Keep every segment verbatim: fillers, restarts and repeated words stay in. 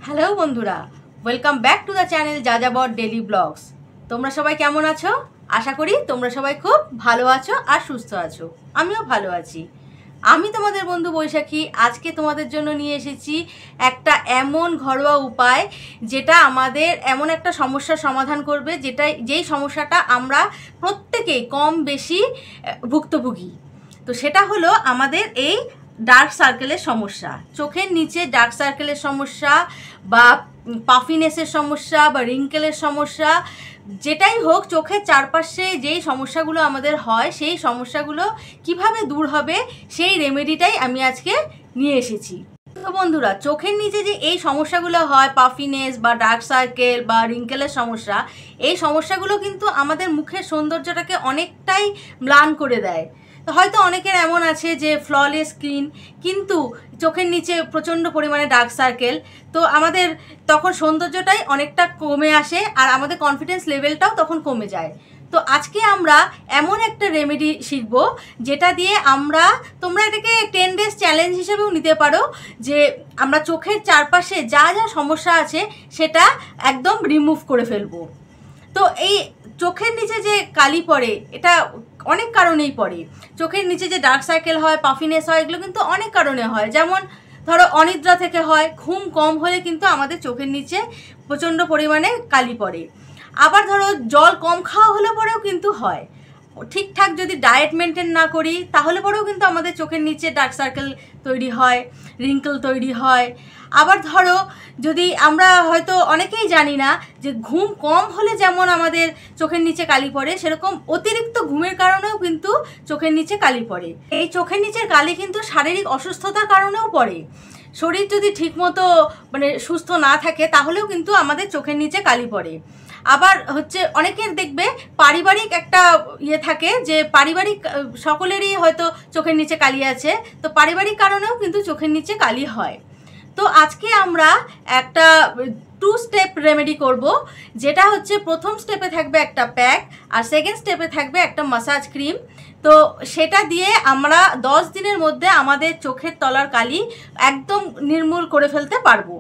Hello বন্ধুরা, welcome back to the channel Jajabor daily blogs. তোমরা সবাই কেমন আছো? আশা করি তোমরা সবাই খুব ভালো আছো আর সুস্থ আছো। আমিও ভালো আছি। আমি তোমাদের বন্ধু বৈশাখী। আজকে তোমাদের জন্য নিয়ে এসেছি একটা এমন ঘরোয়া উপায় যেটা আমাদের এমন একটা সমস্যার সমাধান করবে, যেটা যেই সমস্যাটা আমরা প্রত্যেকেই কম বেশি ভুক্তভোগী। তো সেটা হলো আমাদের এই ডার্ক সার্কেলের সমস্যা, চোখের নিচে ডার্ক সার্কেলের সমস্যা বা পাফিনেসের সমস্যা বা রিঙ্কেলের সমস্যা, যেটাই হোক চোখের চারপাশে যেই সমস্যাগুলো আমাদের হয় সেই সমস্যাগুলো কিভাবে দূর হবে সেই রেমেডিটাই আমি আজকে নিয়ে এসেছি। তো বন্ধুরা, চোখের নিচে যে এই সমস্যাগুলো হয়, পাফিনেস বা ডার্ক সার্কেল বা রিঙ্কেলের সমস্যা, এই সমস্যাগুলো কিন্তু আমাদের মুখের সৌন্দর্যটাকে অনেকটাই ম্লান করে দেয়। তো হয়তো অনেকের এমন আছে যে ফ্ললেস স্কিন, কিন্তু চোখের নিচে প্রচণ্ড পরিমাণে ডার্ক সার্কেল, তো আমাদের তখন সৌন্দর্যটাই অনেকটা কমে আসে আর আমাদের কনফিডেন্স লেভেলটাও তখন কমে যায়। তো আজকে আমরা এমন একটা রেমেডি শিখব যেটা দিয়ে আমরা, তোমরা এটাকে টেন ডেজ চ্যালেঞ্জ হিসেবেও নিতে পারো, যে আমরা চোখের চারপাশে যা যা সমস্যা আছে সেটা একদম রিমুভ করে ফেলবো। তো এই চোখের নিচে যে কালি পড়ে, এটা অনেক কারণেই পড়ে। চোখের নিচে যে ডার্ক সার্কেল হয়, পাফিনেস হয়, এগুলো কিন্তু অনেক কারণে হয়। যেমন ধরো অনিদ্রা থেকে হয়, ঘুম কম হলে কিন্তু আমাদের চোখের নিচে প্রচণ্ড পরিমাণে কালি পড়ে। আবার ধরো জল কম খাওয়া হলে পরেও কিন্তু হয়। ঠিকঠাক যদি ডায়েট মেনটেন না করি তাহলে পরেও কিন্তু আমাদের চোখের নিচে ডার্ক সার্কেল তৈরি হয়, রিঙ্কেল তৈরি হয়। আবার ধরো যদি আমরা হয়তো অনেকেই জানি না যে ঘুম কম হলে যেমন আমাদের চোখের নিচে কালি পড়ে, সেরকম অতিরিক্ত ঘুমের কারণেও কিন্তু চোখের নিচে কালি পড়ে। এই চোখের নিচের কালি কিন্তু শারীরিক অসুস্থতার কারণেও পড়ে। শরীর যদি ঠিকমতো মানে সুস্থ না থাকে তাহলেও কিন্তু আমাদের চোখের নিচে কালি পড়ে। আবার হচ্ছে অনেকের দেখবে পারিবারিক একটা ইয়ে থাকে, যে পারিবারিক সকলেরই হয়তো চোখের নিচে কালি আছে, তো পারিবারিক কারণেও কিন্তু চোখের নিচে কালি হয়। তো আজকে আমরা একটা টু স্টেপ রেমেডি করব, যেটা হচ্ছে প্রথম স্টেপে থাকবে একটা প্যাক আর সেকেন্ড স্টেপে থাকবে একটা মাসাজ ক্রিম। তো সেটা দিয়ে আমরা দশ দিনের মধ্যে আমাদের চোখের তলার কালি একদম নির্মূল করে ফেলতে পারবো।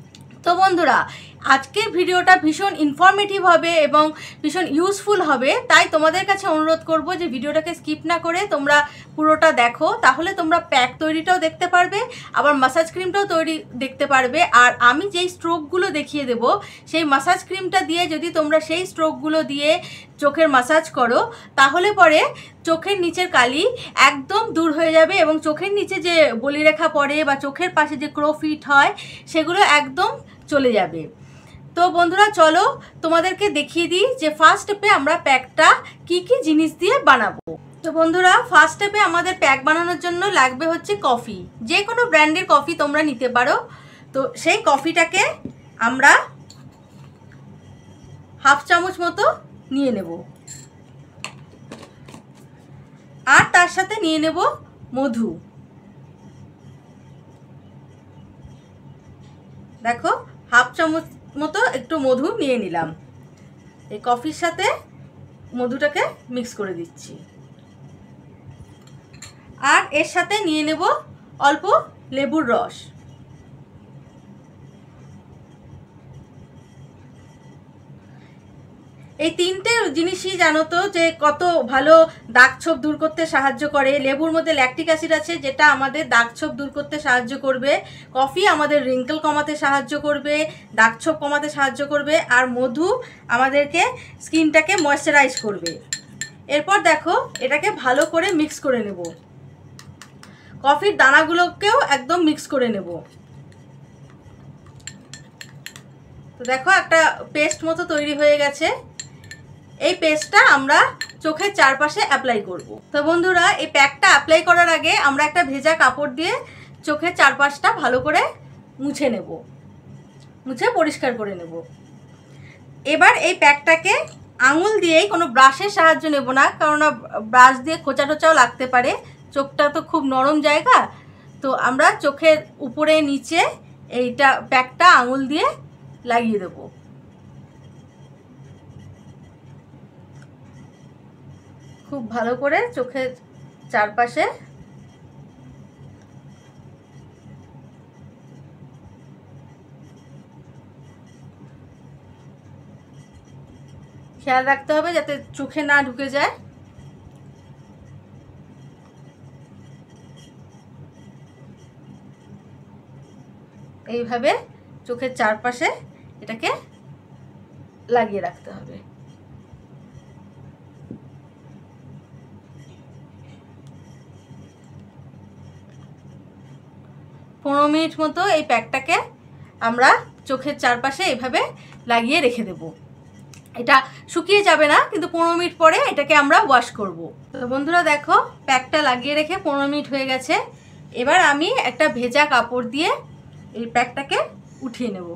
তো বন্ধুরা, আজকের ভিডিওটা ভীষণ ইনফরমেটিভ হবে এবং ভীষণ ইউজফুল হবে, তাই তোমাদের কাছে অনুরোধ করব যে ভিডিওটাকে স্কিপ না করে তোমরা পুরোটা দেখো। তাহলে তোমরা প্যাক তৈরিটাও দেখতে পারবে, আবার মাসাজ ক্রিমটাও তৈরি দেখতে পারবে। আর আমি যেই স্ট্রোকগুলো দেখিয়ে দেব, সেই মাসাজ ক্রিমটা দিয়ে যদি তোমরা সেই স্ট্রোকগুলো দিয়ে চোখের মাসাজ করো, তাহলে পরে চোখের নিচের কালি একদম দূর হয়ে যাবে এবং চোখের নিচে যে বলিরেখা পড়ে বা চোখের পাশে যে ক্রোফিট হয়, সেগুলো একদম চলে যাবে। তো বন্ধুরা, চলো তোমাদেরকে দেখিয়ে দিই যে ফার্স্ট স্টেপে আমরা প্যাকটা কি কি জিনিস দিয়ে বানাবো। তো বন্ধুরা, ফার্স্ট স্টেপে আমাদের প্যাক বানানোর জন্য লাগবে হচ্ছে কফি। যে কোনো ব্র্যান্ডের কফি তোমরা নিতে পারো। তো সেই কফিটাকে আমরা হাফ চামচ মতো নিয়ে নেব, আর তার সাথে নিয়ে নেব মধু। দেখো, হাফ চামচ মতো একটু মধু নিয়ে নিলাম। এই কফির সাথে মধুটাকে মিক্স করে দিচ্ছি, আর এর সাথে নিয়ে নেব অল্প লেবুর রস। এই তিনটে জিনিসই জানো তো যে কত ভালো দাগ ছোপ দূর করতে সাহায্য করে। লেবুর মধ্যে ল্যাকটিক অ্যাসিড আছে, যেটা আমাদের দাগ ছোপ দূর করতে সাহায্য করবে। কফি আমাদের রিঙ্কেল কমাতে সাহায্য করবে, দাগ ছোপ কমাতে সাহায্য করবে। আর মধু আমাদেরকে স্কিনটাকে ময়েশ্চারাইজ করবে। এরপর দেখো, এটাকে ভালো করে মিক্স করে নেব। কফির দানাগুলোকেও একদম মিক্স করে নেব। তো দেখো, একটা পেস্ট মতো তৈরি হয়ে গেছে। এই পেস্টটা আমরা চোখের চারপাশে অ্যাপ্লাই করব। তো বন্ধুরা, এই প্যাকটা অ্যাপ্লাই করার আগে আমরা একটা ভেজা কাপড় দিয়ে চোখের চারপাশটা ভালো করে মুছে নেব, মুছে পরিষ্কার করে নেব। এবার এই প্যাকটাকে আঙুল দিয়েই, কোনো ব্রাশের সাহায্য নেব না, কারণ ব্রাশ দিয়ে খোঁচা টোচাও লাগতে পারে। চোখটা তো খুব নরম জায়গা, তো আমরা চোখের উপরে নিচে এইটা প্যাকটা আঙুল দিয়ে লাগিয়ে দেবো। খুব ভালো করে চোখের চারপাশে খেয়াল রাখতে হবে যাতে চোখে না ঢুকে যায়। এইভাবে চোখের চারপাশে এটাকে লাগিয়ে রাখতে হবে। পনেরো মিনিট মতো এই প্যাকটাকে আমরা চোখের চারপাশে এইভাবে লাগিয়ে রেখে দেব। এটা শুকিয়ে যাবে না, কিন্তু পনেরো মিনিট পরে এটাকে আমরা ওয়াশ করব। তো বন্ধুরা দেখো, প্যাকটা লাগিয়ে রেখে পনেরো মিনিট হয়ে গেছে। এবার আমি একটা ভেজা কাপড় দিয়ে এই প্যাকটাকে উঠিয়ে নেব।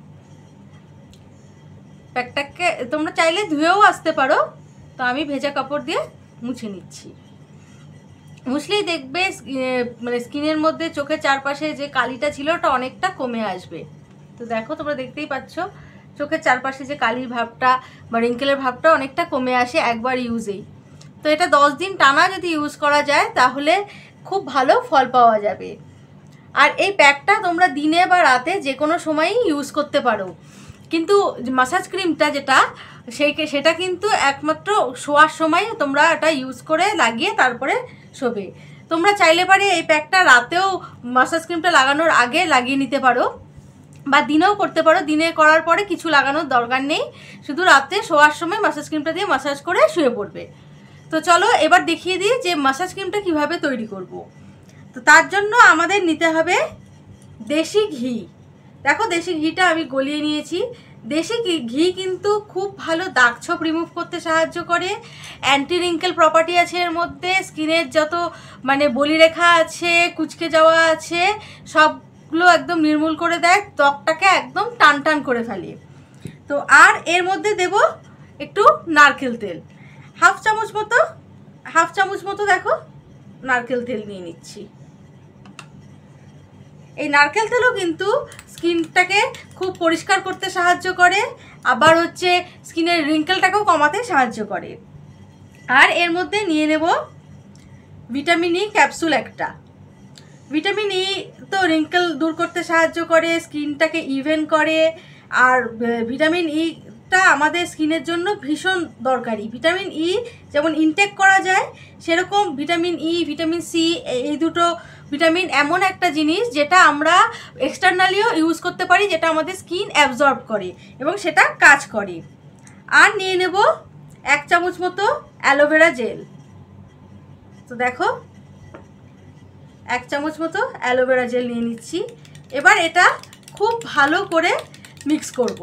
প্যাকটাকে তোমরা চাইলে ধুয়েও আসতে পারো, তো আমি ভেজা কাপড় দিয়ে মুছে নিচ্ছি। মুছলেই দেখবে মানে স্কিনের মধ্যে চোখের চারপাশে যে কালিটা ছিল ওটা অনেকটা কমে আসবে। তো দেখো, তোমরা দেখতেই পাচ্ছ চোখের চারপাশে যে কালির ভাবটা বা রিঙ্কেলের ভাবটা অনেকটা কমে আসে একবার ইউজেই। তো এটা দশ দিন টানা যদি ইউজ করা যায় তাহলে খুব ভালো ফল পাওয়া যাবে। আর এই প্যাকটা তোমরা দিনে বা রাতে যে কোনো সময়ই ইউজ করতে পারো, কিন্তু মাসাজ ক্রিমটা যেটা সেই সেটা কিন্তু একমাত্র শোয়ার সময় তোমরা এটা ইউজ করে লাগিয়ে তারপরে শোবে। তোমরা চাইলে পারে এই প্যাকটা রাতেও মাসাজ ক্রিমটা লাগানোর আগে লাগিয়ে নিতে পারো, বা দিনেও করতে পারো। দিনে করার পরে কিছু লাগানোর দরকার নেই, শুধু রাতে শোয়ার সময় মাসাজ ক্রিমটা দিয়ে মাসাজ করে শুয়ে পড়বে। তো চলো এবার দেখিয়ে দিই যে মাসাজ ক্রিমটা কিভাবে তৈরি করব। তো তার জন্য আমাদের নিতে হবে দেশি ঘি। দেখো, দেশি ঘিটা আমি গলিয়ে নিয়েছি। দেশি ঘি কিন্তু খুব ভালো দাগ ছোপ রিমুভ করতে সাহায্য করে। অ্যান্টি রিঙ্কেল প্রপার্টি আছে এর মধ্যে। স্কিনের যত মানে বলিরেখা আছে, কুচকে যাওয়া আছে, সবগুলো একদম নির্মূল করে দেয়, ত্বকটাকে একদম টান টান করে ফেলে। তো আর এর মধ্যে দেব একটু নারকেল তেল, হাফ চামচ মতো হাফ চামচ মতো দেখো নারকেল তেল নিয়ে নিচ্ছি। এই নারকেল তেলও কিন্তু স্কিনটাকে খুব পরিষ্কার করতে সাহায্য করে, আবার হচ্ছে স্কিনের রিঙ্কেলটাকেও কমাতে সাহায্য করে। আর এর মধ্যে নিয়ে নেব ভিটামিন ই ক্যাপসুল একটা। ভিটামিন ই তো রিঙ্কেল দূর করতে সাহায্য করে, স্কিনটাকে ইভেন করে। আর ভিটামিন ইটা আমাদের স্কিনের জন্য ভীষণ দরকারি। ভিটামিন ই যেমন ইনটেক করা যায়, সেরকম ভিটামিন ই, ভিটামিন সি, এই দুটো ভিটামিন এমন একটা জিনিস যেটা আমরা এক্সটার্নালিও ইউজ করতে পারি, যেটা আমাদের স্কিন অ্যাবজর্ব করে এবং সেটা কাজ করে। আর নিয়ে নেব এক চামচ মতো অ্যালোভেরা জেল। তো দেখো, এক চামচ মতো অ্যালোভেরা জেল নিয়ে নিচ্ছি। এবার এটা খুব ভালো করে মিক্স করব,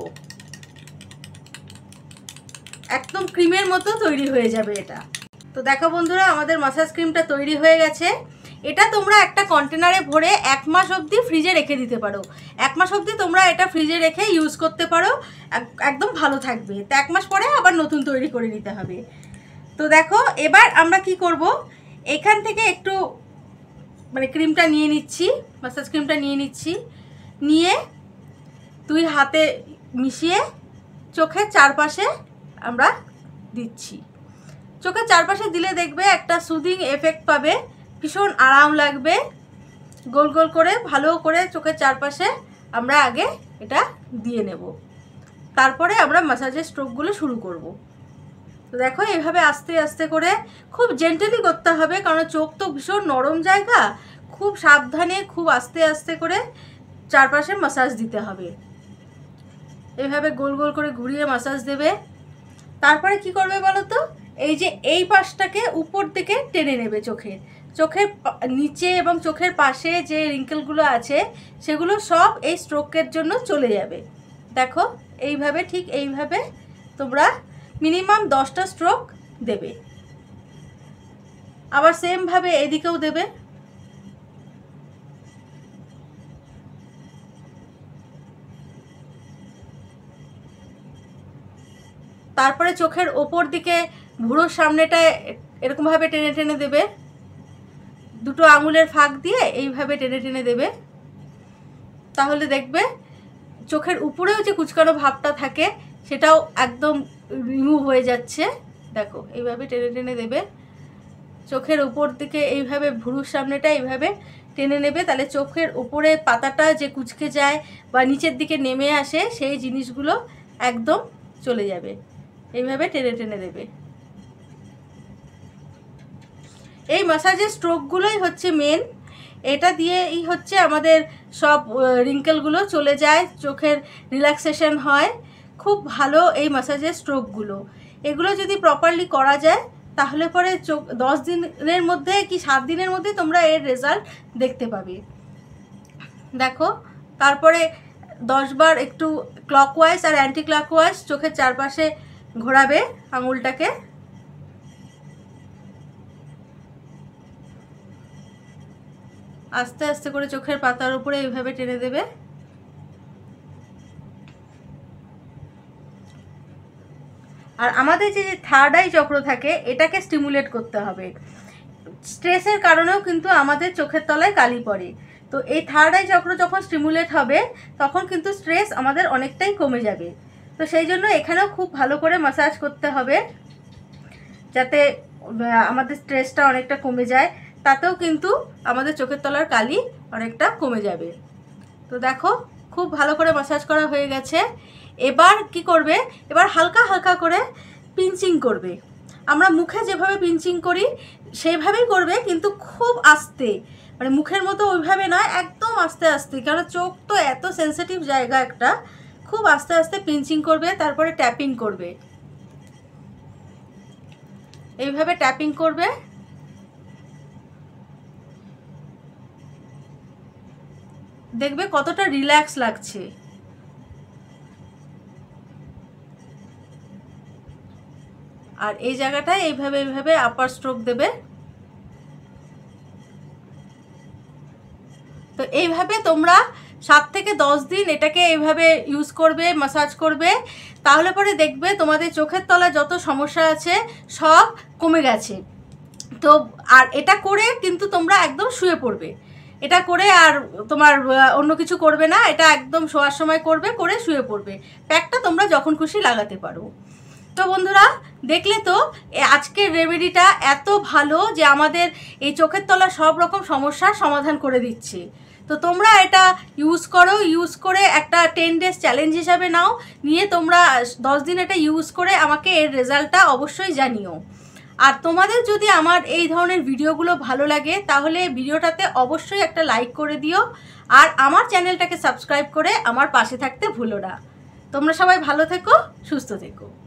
একদম ক্রিমের মতো তৈরি হয়ে যাবে এটা। তো দেখো বন্ধুরা, আমাদের মাসাজ ক্রিমটা তৈরি হয়ে গেছে। এটা তোমরা একটা কন্টেনারে ভরে এক মাস অবধি ফ্রিজে রেখে দিতে পারো। এক মাস অবধি তোমরা এটা ফ্রিজে রেখে ইউজ করতে পারো, একদম ভালো থাকবে। তো এক মাস পরে আবার নতুন তৈরি করে নিতে হবে। তো দেখো, এবার আমরা কি করব, এখান থেকে একটু মানে ক্রিমটা নিয়ে নিচ্ছি, মাসাজ ক্রিমটা নিয়ে নিচ্ছি, নিয়ে দুই হাতে মিশিয়ে চোখের চারপাশে আমরা দিচ্ছি। চোখের চারপাশে দিলে দেখবে একটা সুদিং এফেক্ট পাবে, ভীষণ আরাম লাগবে। গোল গোল করে ভালো করে চোখের চারপাশে আমরা আগে এটা দিয়ে নেব, তারপরে আমরা ম্যাসাজের স্ট্রোকগুলো শুরু করব। তো দেখো, এভাবে আস্তে আস্তে করে খুব জেন্টেলি করতে হবে, কারণ চোখ তো ভীষণ নরম জায়গা। খুব সাবধানে, খুব আস্তে আস্তে করে চারপাশে ম্যাসাজ দিতে হবে। এভাবে গোল গোল করে ঘুরিয়ে ম্যাসাজ দেবে। তারপরে কি করবে বলো তো, এই যে এই পাশটাকে উপর দিকে টেনে নেবে। চোখের চোখের নিচে এবং চোখের পাশে যে রিঙ্কেলগুলো আছে সেগুলো সব এই স্ট্রোকের জন্য চলে যাবে। দেখো, এইভাবে, ঠিক এইভাবে তোমরা মিনিমাম দশটা স্ট্রোক দেবে। আবার সেমভাবে এদিকেও দেবে। তারপরে চোখের ওপর দিকে ভুরুর সামনেটায় এরকমভাবে টেনে টেনে দেবে, দুটো আঙুলের ফাঁক দিয়ে এইভাবে টেনে টেনে দেবে। তাহলে দেখবে চোখের উপরেও যে কুচকানো ভাবটা থাকে সেটাও একদম রিমুভ হয়ে যাচ্ছে। দেখো, এইভাবে টেনে টেনে দেবে চোখের উপর দিকে, এইভাবে ভুরুর সামনেটা এইভাবে টেনে নেবে। তাহলে চোখের উপরে পাতাটা যে কুচকে যায় বা নিচের দিকে নেমে আসে সেই জিনিসগুলো একদম চলে যাবে। এইভাবে টেনে টেনে দেবে। এই ম্যাসাজের স্ট্রোকগুলোই হচ্ছে মেন। এটা দিয়েই হচ্ছে আমাদের সব রিঙ্কেলগুলো চলে যায়, চোখের রিল্যাক্সেশন হয়। খুব ভালো এই ম্যাসাজের স্ট্রোকগুলো। এগুলো যদি প্রপারলি করা যায় তাহলে পরে চোখ দশ দিনের মধ্যে কি সাত দিনের মধ্যে তোমরা এর রেজাল্ট দেখতে পাবে। দেখো, তারপরে দশ বার একটু ক্লকওয়াইজ আর অ্যান্টি ক্লকওয়াইজ চোখের চারপাশে ঘোরাবে আঙুলটাকে। আস্তে আস্তে করে চোখের পাতার উপরে এইভাবে টেনে দেবে। আর আমাদের যে থার্ড আই চক্র থাকে এটাকে স্টিমুলেট করতে হবে। স্ট্রেসের কারণেও কিন্তু আমাদের চোখের তলায় কালি পড়ে। তো এই থার্ড আই চক্র যখন স্টিমুলেট হবে তখন কিন্তু স্ট্রেস আমাদের অনেকটাই কমে যাবে। তো সেই জন্য এখানেও খুব ভালো করে ম্যাসাজ করতে হবে যাতে আমাদের স্ট্রেসটা অনেকটা কমে যায়। তাতেও কিন্তু আমাদের চোখের তলার কালি অনেকটা কমে যাবে। তো দেখো, খুব ভালো করে ম্যাসাজ করা হয়ে গেছে। এবার কি করবে, এবার হালকা হালকা করে পিঞ্চিং করবে। আমরা মুখে যেভাবে পিঞ্চিং করি সেইভাবেই করবে, কিন্তু খুব আস্তে, মানে মুখের মতো ওইভাবে নয়, একদম আস্তে আস্তে, কারণ চোখ তো এত সেন্সিটিভ জায়গা একটা। খুব আস্তে আস্তে পিঞ্চিং করবে, তারপরে ট্যাপিং করবে। এইভাবে ট্যাপিং করবে। দেখবে কতটা রিল্যাক্স লাগছে। আর এই জায়গাটায় এইভাবে এইভাবে আপার স্ট্রোক দেবে। তো এইভাবে তোমরা সাত থেকে দশ দিন এটাকে এইভাবে ইউজ করবে, ম্যাসাজ করবে। তাহলে পরে দেখবে তোমাদের চোখের তলায় যত সমস্যা আছে সব কমে গেছে। তো আর এটা করে কিন্তু তোমরা একদম শুয়ে পড়বে। এটা করে আর তোমার অন্য কিছু করবে না, এটা একদম শোয়ার সময় করবে, করে শুয়ে পড়বে। প্যাকটা তোমরা যখন খুশি লাগাতে পারো। তো বন্ধুরা, দেখলে তো আজকের রেমেডিটা এত ভালো যে আমাদের এই চোখের তলা সব রকম সমস্যার সমাধান করে দিচ্ছে। তো তোমরা এটা ইউজ করো, ইউজ করে একটা টেন ডেজ চ্যালেঞ্জ হিসাবে নাও, নিয়ে তোমরা দশ দিন এটা ইউজ করে আমাকে এর রেজাল্টটা অবশ্যই জানিও। আর তোমাদের যদি আমার এই ধরনের ভিডিওগুলো ভালো লাগে তাহলে ভিডিওটাতে অবশ্যই একটা লাইক করে দিও, আর আমার চ্যানেলটাকে সাবস্ক্রাইব করে আমার পাশে থাকতে ভুলো না। তোমরা সবাই ভালো থেকো, সুস্থ থেকো।